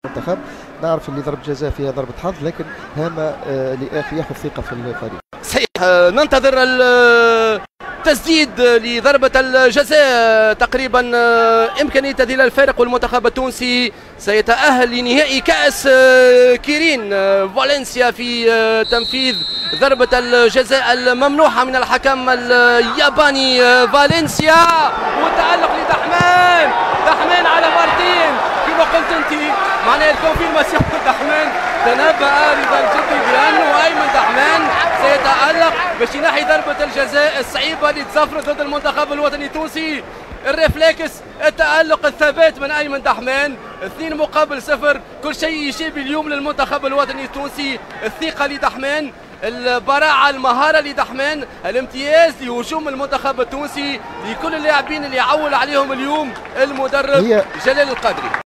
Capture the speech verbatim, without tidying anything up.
المنتخب. نعرف اللي ضربة جزاء فيها ضربة حظ، لكن هامة لياخذ ثقة في الفريق. صحيح، ننتظر التسديد لضربة الجزاء. تقريبا إمكانية تذليل الفارق، والمنتخب التونسي سيتأهل لنهائي كأس كيرين فالنسيا في تنفيذ ضربة الجزاء الممنوحة من الحكم الياباني فالنسيا. والتألق لدحمان، دحمان على مارتين كما قلت أنت، معناها الكونفيرماسيون. دحمان تنبأ رضا الجدي بأنه أيمن دحمان سيتألق باش ينحي ضربة الجزاء الصعيبة اللي تزفرت ضد المنتخب الوطني التونسي. الريفلكس، التألق، الثبات من أيمن دحمان. اثنين مقابل صفر، كل شيء يشير اليوم للمنتخب الوطني التونسي. الثقة لدحمان، البراعة، المهارة لدحمان، الامتياز لهجوم المنتخب التونسي لكل اللاعبين اللي عول عليهم اليوم المدرب جلال القادري.